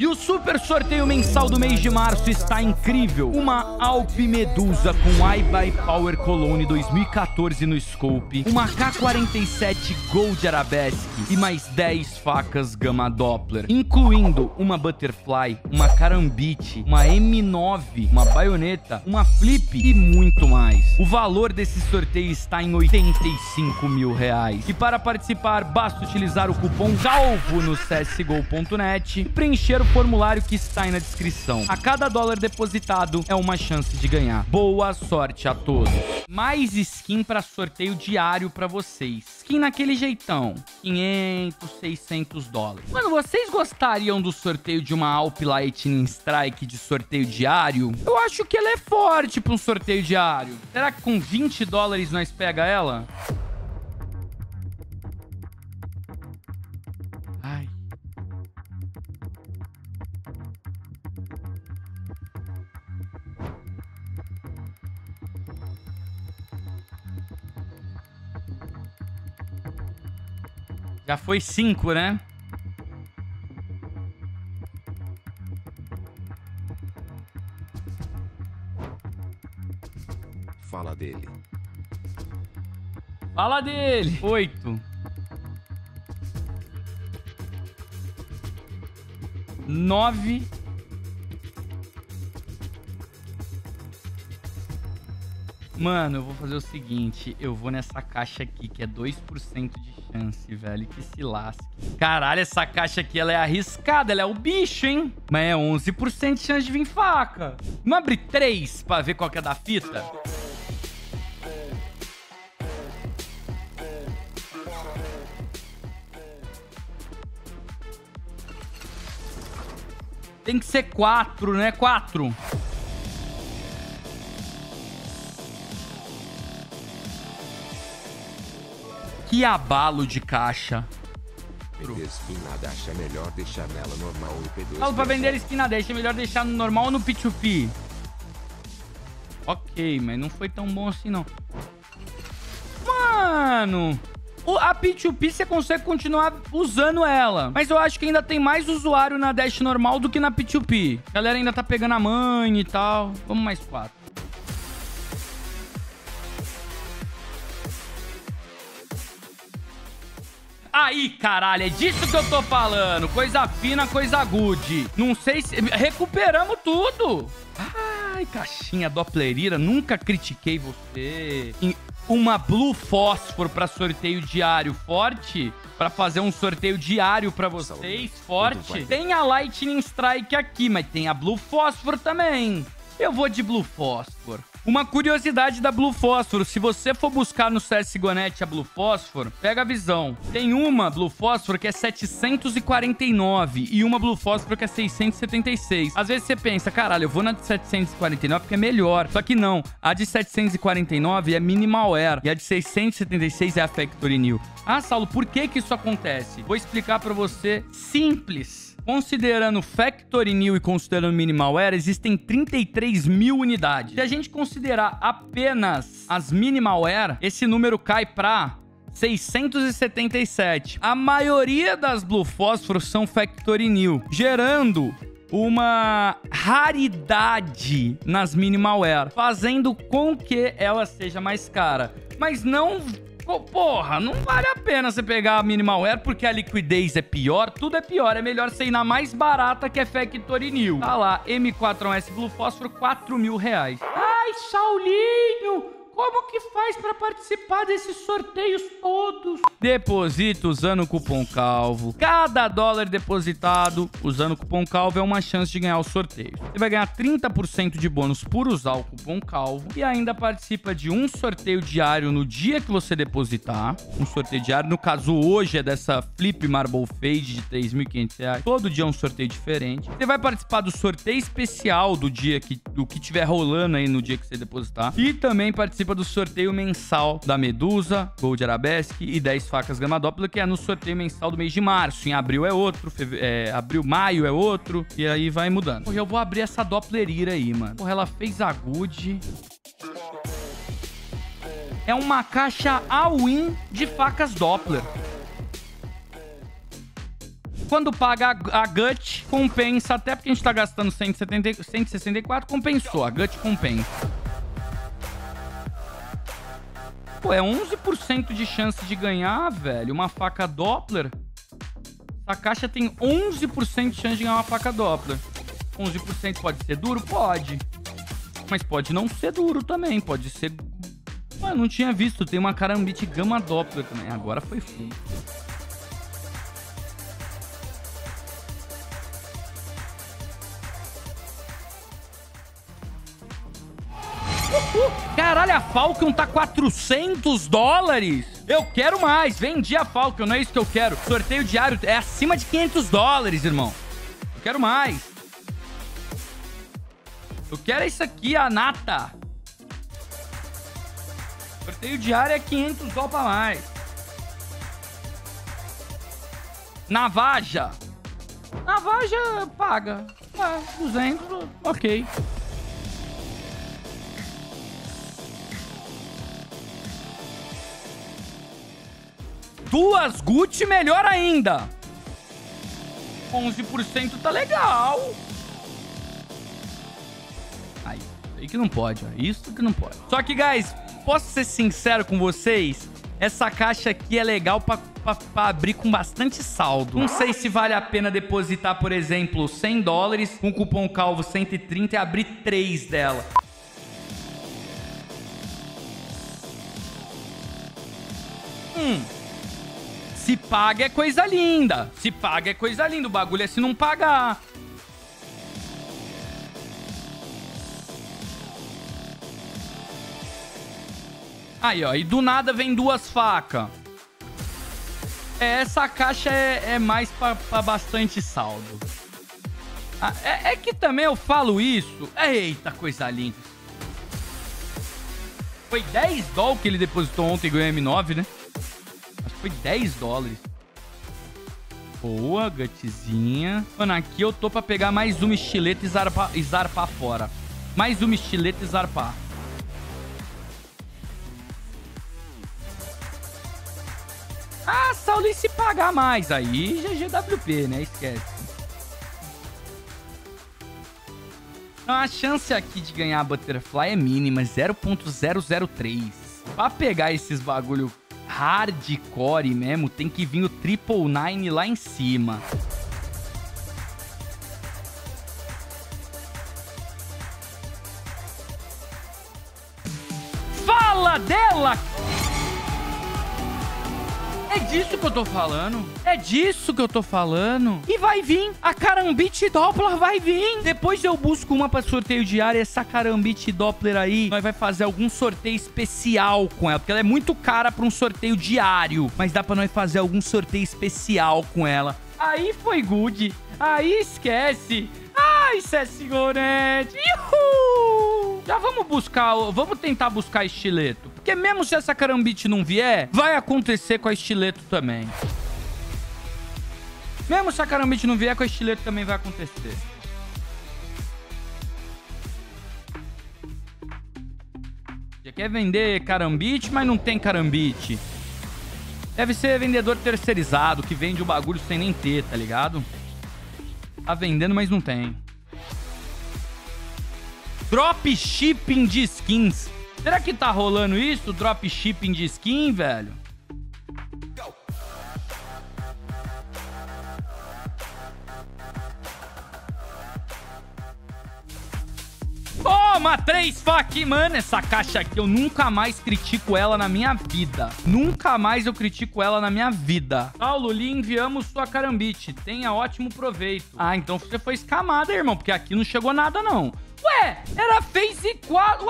E o super sorteio mensal do mês de março está incrível. Uma Alp Medusa com iBuy Power Cologne 2014 no scope, uma K47 Gold Arabesque e mais 10 facas Gama Doppler, incluindo uma Butterfly, uma Karambit, uma M9, uma baioneta, uma Flip e muito mais. O valor desse sorteio está em R$85 mil. E para participar, basta utilizar o cupom CALVO no csgo.net e preencher o formulário que está aí na descrição. A cada dólar depositado é uma chance de ganhar. Boa sorte a todos. Mais skin para sorteio diário para vocês. Skin naquele jeitão. 500, 600 dólares. Mano, vocês gostariam do sorteio de uma Alp Lightning Strike de sorteio diário? Eu acho que ela é forte para um sorteio diário. Será que com 20 dólares nós pega ela? Ai. Já foi 5, né? Fala dele. Fala dele. 8. 9. Mano, eu vou fazer o seguinte. Eu vou nessa caixa aqui, que é 2% de chance, velho. Que se lasque. Caralho, essa caixa aqui, ela é arriscada. Ela é o bicho, hein? Mas é 11% de chance de vir faca. Vamos abrir 3 pra ver qual que é da fita? Tem que ser 4, né? 4. Que abalo de caixa. Vender skin na Dash é melhor deixar nela normal ou P2. Falo pra vender skin na Dash, é melhor deixar no normal ou no P2P? Ok, mas não foi tão bom assim, não. Mano... A P2P você consegue continuar usando ela. Mas eu acho que ainda tem mais usuário na Dash normal do que na P2P. A galera ainda tá pegando a manha e tal. Vamos mais 4. Aí, caralho, é disso que eu tô falando. Coisa fina, coisa good. Não sei se... Recuperamos tudo. Ai, caixinha Dopplerira. Nunca critiquei você. Uma Blue Fósforo pra sorteio diário forte. Pra fazer um sorteio diário pra vocês forte. Tem a Lightning Strike aqui, mas tem a Blue Fósforo também. Eu vou de Blue Fósforo. Uma curiosidade da Blue Fósforo, se você for buscar no CSGO.net a Blue Fósforo, pega a visão. Tem uma Blue Fósforo que é 749 e uma Blue Fósforo que é 676. Às vezes você pensa, caralho, eu vou na de 749 porque é melhor. Só que não, a de 749 é Minimal Air e a de 676 é a Factory New. Ah, Saulo, por que que isso acontece? Vou explicar pra você simples. Considerando Factory New e considerando Minimal Air, existem 33 mil unidades. Se a gente considerar apenas as Minimal Air, esse número cai para 677. A maioria das Blue Fósforo são Factory New, gerando uma raridade nas Minimal Air, fazendo com que ela seja mais cara. Mas não... Porra, não vale a pena você pegar a Minimal Air porque a liquidez é pior, tudo é pior. É melhor você ir na mais barata que é Factory New. Tá lá, M4S Blue Fósforo, R$4 mil. Ai, Saulinho, como que faz pra participar desses sorteios todos? Deposita usando o cupom CALVO. Cada dólar depositado usando o cupom CALVO é uma chance de ganhar o sorteio. Você vai ganhar 30% de bônus por usar o cupom CALVO e ainda participa de um sorteio diário no dia que você depositar. Um sorteio diário, no caso hoje é dessa Flip Marble Fade de R$3.500. Todo dia é um sorteio diferente. Você vai participar do sorteio especial do dia do que tiver rolando aí no dia que você depositar. E também participa do sorteio mensal da Medusa, Gold Arabesque e 10 facas Gama Doppler, que é no sorteio mensal do mês de março. Em abril é outro, abril, maio é outro, e aí vai mudando. Porra, eu vou abrir essa Dopplerira aí, mano. Porra, ela fez a good. É uma caixa all-in de facas Doppler. quando paga a Gut, compensa. Até porque a gente tá gastando 164, compensou. A Gut compensa. Pô, é 11% de chance de ganhar, velho. Uma faca Doppler. Essa caixa tem 11% de chance de ganhar uma faca Doppler. 11% pode ser duro? Pode. Mas pode não ser duro também. Pode ser... Ué, não tinha visto. Tem uma Karambit Gama Doppler também. Agora foi full. Caralho, a Falcon tá $400? Eu quero mais. Vendi a Falcon, não é isso que eu quero. Sorteio diário é acima de $500, irmão. Eu quero mais. Eu quero isso aqui, a Nata. Sorteio diário é $500 pra mais. Navaja. Navaja paga. 200, ok. Duas Gucci, melhor ainda. 11% tá legal. Aí que não pode, ó. Isso que não pode. Só que, guys, posso ser sincero com vocês? Essa caixa aqui é legal pra abrir com bastante saldo. Não sei se vale a pena depositar, por exemplo, $100 com cupom CALVO 130 e abrir 3 dela. Se paga é coisa linda. Se paga é coisa linda. O bagulho é se não pagar. Aí, ó. E do nada vem duas facas. Essa caixa é mais pra bastante saldo. É que também eu falo isso. Eita, coisa linda. Foi $10 que ele depositou ontem e ganhou M9, né? Acho que foi $10. Boa, gutzinha. Mano, aqui eu tô pra pegar mais uma estileta e zarpar fora. Mais uma estileta e zarpar. Ah, Sauli, se pagar mais. Aí, GGWP, né? Esquece. Então, a chance aqui de ganhar a Butterfly é mínima. 0.003. Pra pegar esses bagulho hardcore mesmo, tem que vir o 999 lá em cima. Fala dela! É disso que eu tô falando. É disso que eu tô falando. E vai vir. A Karambit Doppler vai vir. Depois eu busco uma pra sorteio diário. Essa Karambit Doppler aí, nós vai fazer algum sorteio especial com ela. Porque ela é muito cara pra um sorteio diário. Mas dá pra nós fazer algum sorteio especial com ela. Aí foi good. Aí esquece. Ai, Cessigorete. Uhul. Já vamos buscar. Vamos tentar buscar estileto. Porque mesmo se essa Karambit não vier, vai acontecer com a estileto também. Mesmo se a Karambit não vier, com a estileto também vai acontecer. Já quer vender Karambit, mas não tem Karambit. Deve ser vendedor terceirizado, que vende o bagulho sem nem ter, tá ligado? Tá vendendo, mas não tem. Dropshipping de skins. Será que tá rolando isso? Dropshipping de skin, velho? Toma, 3 fac, mano. Essa caixa aqui, eu nunca mais critico ela na minha vida. Nunca mais eu critico ela na minha vida. Paulo, lhe enviamos sua Karambit. Tenha ótimo proveito. Ah, então você foi escamada, irmão, porque aqui não chegou nada, não. Ué, era phase 4.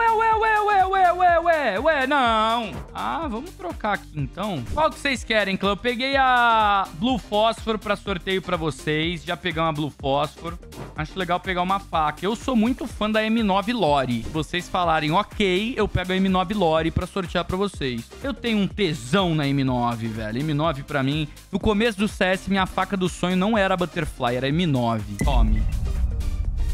Ué, não. Ah, vamos trocar aqui, então. Qual que vocês querem, clã? Eu peguei a Blue Fósforo pra sorteio pra vocês. Já peguei uma Blue Fósforo. Acho legal pegar uma faca. Eu sou muito fã da M9 Lore. Se vocês falarem ok, eu pego a M9 Lore pra sortear pra vocês. Eu tenho um tesão na M9, velho. M9 pra mim, no começo do CS, minha faca do sonho não era a Butterfly, era a M9. Tome.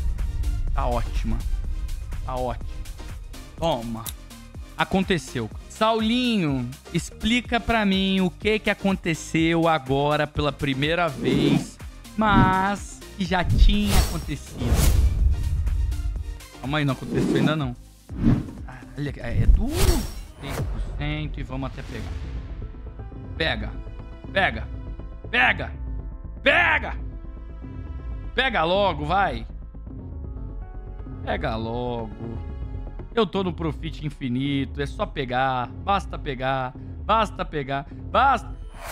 Tá ótima. Tá ótima. Toma. Aconteceu. Saulinho, explica pra mim o que aconteceu agora pela primeira vez, mas que já tinha acontecido. Calma aí, não aconteceu ainda não. Caralho, é duro. 100% e vamos até pegar. Pega. Pega. Pega. Pega. Pega logo, vai. Pega logo. Eu tô no Profit infinito. É só pegar. Basta pegar. Basta pegar. Basta.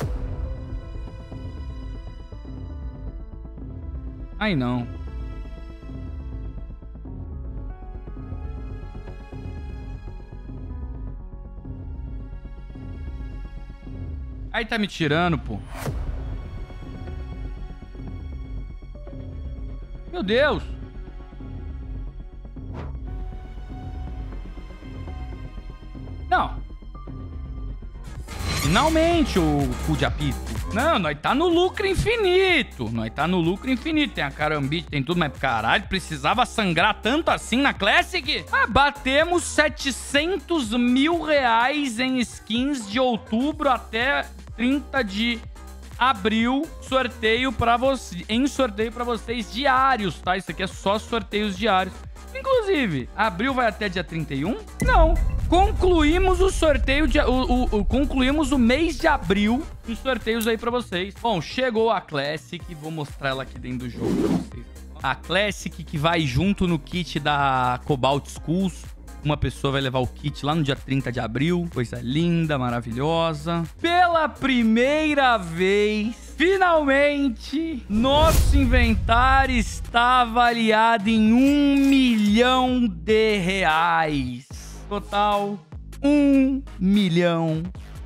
Ai, não. Aí tá me tirando, pô. Meu Deus. Não. Finalmente, o cu de apito. Não, nós tá no lucro infinito. Nós tá no lucro infinito. Tem a Karambit, tem tudo, mas caralho, precisava sangrar tanto assim na Classic? Ah, batemos 700 mil reais em skins de outubro até 30 de abril. Sorteio pra você, em sorteio pra vocês diários, tá? Isso aqui é só sorteios diários. Inclusive, abril vai até dia 31? Não. Concluímos o sorteio, concluímos o mês de abril de sorteios aí pra vocês. Bom, chegou a Classic, vou mostrar ela aqui dentro do jogo pra vocês. A Classic que vai junto no kit da Cobalt Schools. Uma pessoa vai levar o kit lá no dia 30 de abril. Coisa linda, maravilhosa. Pela primeira vez, finalmente, nosso inventário está avaliado em R$1 milhão. Total, R$1 milhão.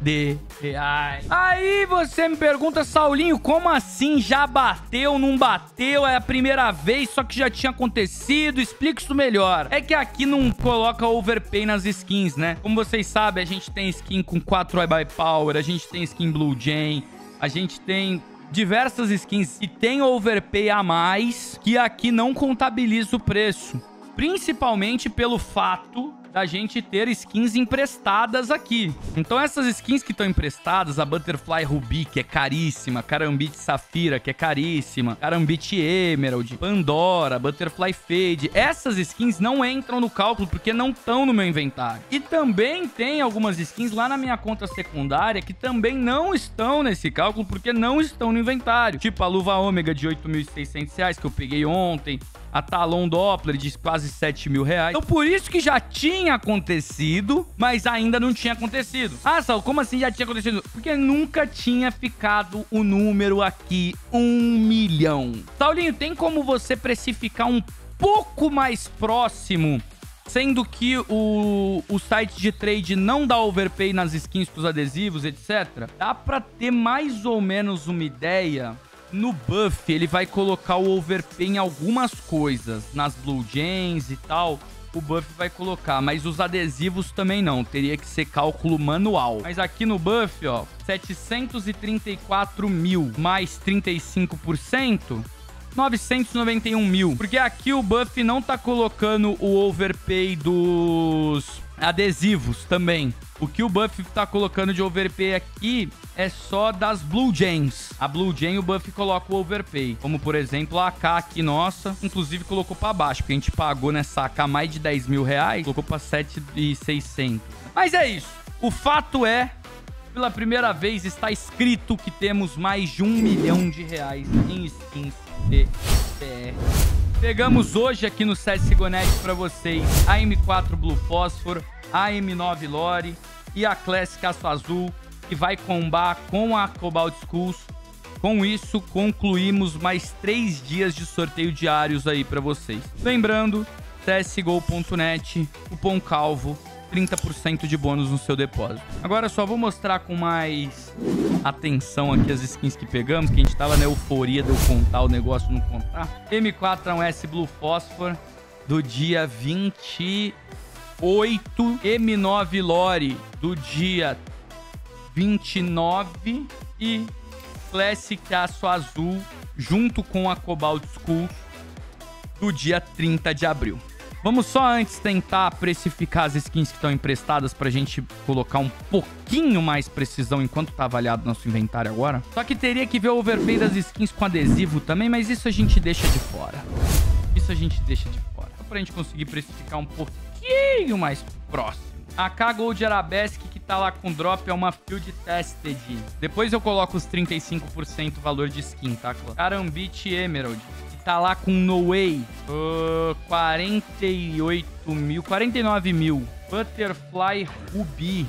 Aí você me pergunta, Saulinho, como assim? Já bateu, não bateu? É a primeira vez, só que já tinha acontecido. Explica isso melhor. É que aqui não coloca overpay nas skins, né? Como vocês sabem, a gente tem skin com 4 by Power, a gente tem skin Blue Jay, a gente tem diversas skins e tem overpay a mais que aqui não contabiliza o preço. Principalmente pelo fato da gente ter skins emprestadas aqui. Então essas skins que estão emprestadas, a Butterfly Ruby, que é caríssima, Karambit Safira, que é caríssima, Karambit Emerald, Pandora, Butterfly Fade, essas skins não entram no cálculo porque não estão no meu inventário. E também tem algumas skins lá na minha conta secundária que também não estão nesse cálculo porque não estão no inventário. Tipo a luva ômega de R$8.600 que eu peguei ontem, a Talon Doppler de quase R$7.000. Então por isso que já tinha acontecido, mas ainda não tinha acontecido. Ah, Sal, como assim já tinha acontecido? Porque nunca tinha ficado o número aqui, 1 milhão. Saulinho, tem como você precificar um pouco mais próximo, sendo que o site de trade não dá overpay nas skins com os adesivos, etc? Dá pra ter mais ou menos uma ideia. No buff, ele vai colocar o overpay em algumas coisas. Nas Blue Jays e tal, o buff vai colocar. Mas os adesivos também não. Teria que ser cálculo manual. Mas aqui no buff, ó, 734 mil mais 35%, 991 mil. Porque aqui o buff não tá colocando o overpay dos adesivos também. O que o buff tá colocando de overpay aqui é só das Blue Jays. A Blue Jay, o buff coloca o overpay. Como, por exemplo, a AK aqui nossa, inclusive colocou pra baixo, porque a gente pagou nessa AK mais de R$10.000, colocou pra 7.600. Mas é isso. O fato é, pela primeira vez, está escrito que temos mais de R$1 milhão em skins de PR. Pegamos hoje aqui no CSGO.net pra vocês a M4 Blue Phosphor, a M9 Lore e a Classic Aço Azul, que vai combar com a Cobalt Schools. Com isso, concluímos mais 3 dias de sorteio diários aí pra vocês. Lembrando, CSGO.net, cupom CALVO, 30% de bônus no seu depósito. Agora só vou mostrar com mais atenção aqui as skins que pegamos, que a gente tava na euforia de eu contar o negócio, não contar. M4 é um S Blue Phosphor do dia 28, M9 Lore do dia 29 e Classic Aço Azul junto com a Cobalt School do dia 30 de abril. Vamos só antes tentar precificar as skins que estão emprestadas pra gente colocar um pouquinho mais precisão enquanto tá avaliado nosso inventário agora. Só que teria que ver o overpay das skins com adesivo também, mas isso a gente deixa de fora. Isso a gente deixa de fora. Só pra gente conseguir precificar um pouquinho mais próximo. A AK Gold Arabesque que tá lá com drop é uma Field Tested. Depois eu coloco os 35% valor de skin, tá? Karambit Emerald, que tá lá com No Way, 48 mil, 49 mil. Butterfly Ruby,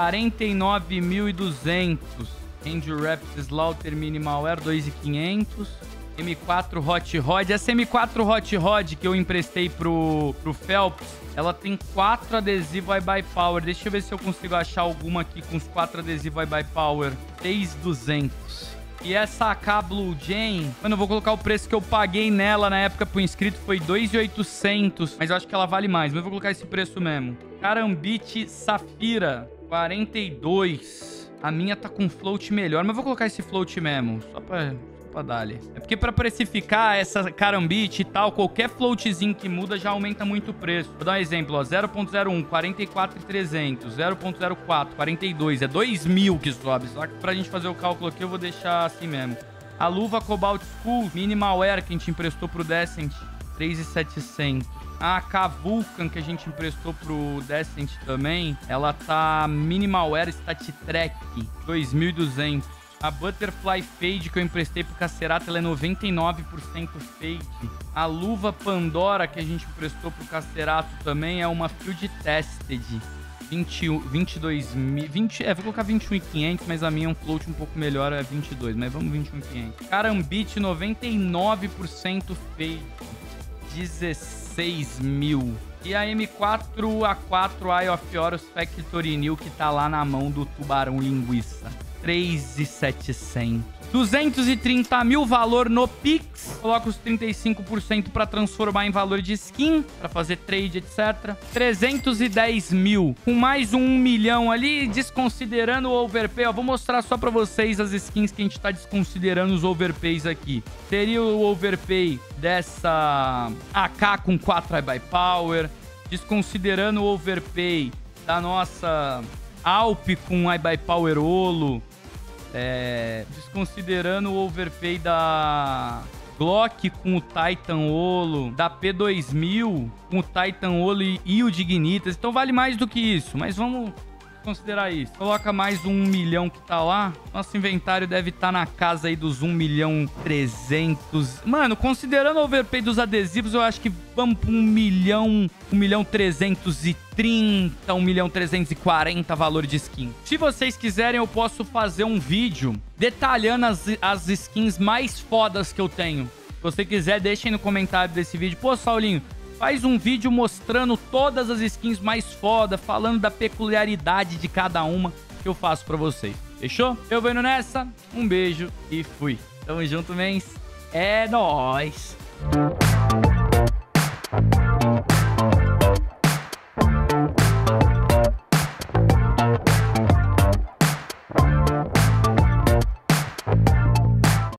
49.200. Angel Raps Slaughter Minimal Air, 2.500. M4 Hot Rod. Essa M4 Hot Rod que eu emprestei pro Phelps, ela tem 4 adesivos iBuy Power. Deixa eu ver se eu consigo achar alguma aqui com os 4 adesivos iBuy Power. 6.200. E essa AK Blue Jane, mano, eu vou colocar o preço que eu paguei nela na época pro inscrito, foi 2.800. Mas eu acho que ela vale mais, mas eu vou colocar esse preço mesmo. Karambit Safira, 42. A minha tá com float melhor, mas eu vou colocar esse float mesmo, só pra dar-lhe. É porque pra precificar essa Karambit e tal, qualquer floatzinho que muda já aumenta muito o preço. Vou dar um exemplo, ó, 0.01, 44.300, 0.04, 42, é 2.000 que sobe. Só que pra gente fazer o cálculo aqui, eu vou deixar assim mesmo. A luva Cobalt School Minimal Wear que a gente emprestou pro Decent, 3.700. A AK Vulcan que a gente emprestou pro Decent também, ela tá Minimal Wear Stat Track, 2.200. A Butterfly Fade que eu emprestei pro Cacerato, ela é 99% Fade. A luva Pandora que a gente emprestou pro Cacerato também é uma Field Tested. 22 mil... vou colocar 21.500, mas a minha é um float um pouco melhor, é 22. Mas vamos 21.500. Karambit, 99% Fade. 16 mil. E a M4A4 Eye of Horus Factory New que tá lá na mão do Tubarão Linguiça. 3.700. 230 mil valor no Pix. Coloca os 35% para transformar em valor de skin, para fazer trade, etc. 310 mil. Com mais 1 milhão ali, desconsiderando o overpay. Ó, vou mostrar só para vocês as skins que a gente tá desconsiderando os overpays aqui. Teria o overpay dessa AK com 4 iBuy Power. Desconsiderando o overpay da nossa Alp com iBuy Power Olo. Desconsiderando o overpay da Glock com o Titan Olo, da P2000 com o Titan Olo e o Dignitas. Então vale mais do que isso, mas vamos considerar isso. Coloca mais 1 milhão que tá lá. Nosso inventário deve estar na casa aí dos 1.300.000. Mano, considerando o overpay dos adesivos, eu acho que vamos pra 1.330.000, 1.340.000 valor de skin. Se vocês quiserem, eu posso fazer um vídeo detalhando as skins mais fodas que eu tenho. Se você quiser, deixem no comentário desse vídeo. Pô, Saulinho, faz um vídeo mostrando todas as skins mais foda, falando da peculiaridade de cada uma que eu faço pra vocês. Fechou? Eu vou indo nessa. Um beijo e fui. Tamo junto, mens. É nóis.